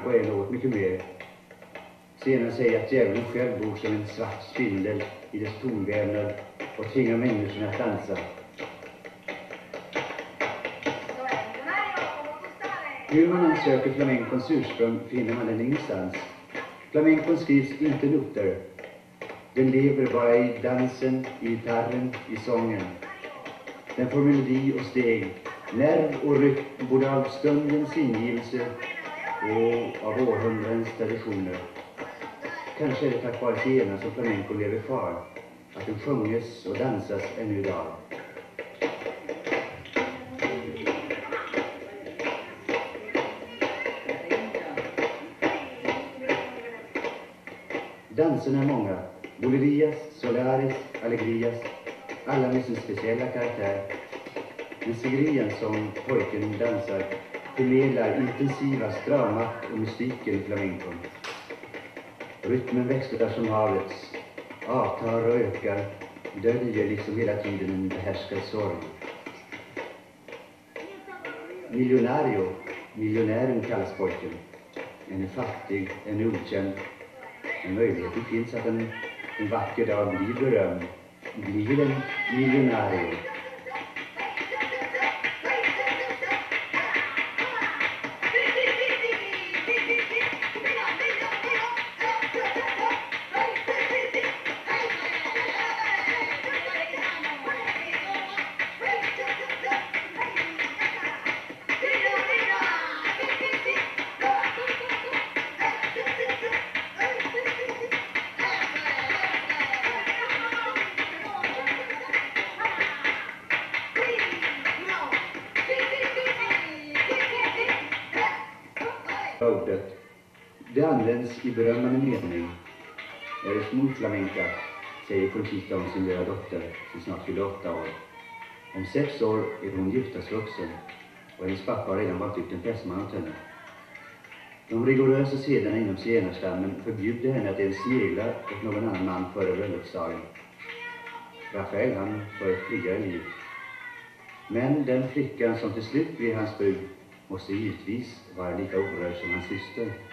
flamenco är något mycket mer. Senare säger att djävulen själv bor som en svart spindel i dess tonvävnad och tvingar människorna att dansa. Hur man än söker flamencons ursprung finner man den ingenstans. Flamencon skrivs inte noter. Den lever bara i dansen, i gitarren, i sången. Den får melodi och steg, nerv och rytm både av stundens ingivelse och av århundradens traditioner. Kanske är det tack vare zigenarna som flamenco lever kvar, att den sjunges och dansas ännu idag. Danserna är många. Bolerias, solaris, allegrias, alla med sin speciella karaktär. Men sigrian som pojken dansar förmedlar intensiva drama och mystiken i flamencon. Rytmen växlar som havets, avtar och ökar, döljer liksom hela tiden en behärskad sorg. Milionario, miljonären kallas pojken. En är fattig, en är okänd. En möjlighet finns att en vacker dag blir berömd, blir en miljonär. Ordet. Det används i berömmande mening. Är det smol flamenca, säger Conchita om sin lilla dotter som snart fyller 8 år. Om 6 år är hon giftasvuxen och hennes pappa har redan varit ut en fästman åt henne. De rigorösa sederna inom zigenarstammen förbjuder henne att ens snegla åt någon annan man före bröllopsdagen. Rafael han får ett friare liv. Men den flickan som till slut blir hans brud måste givetvis vara lika orörd som hans syster.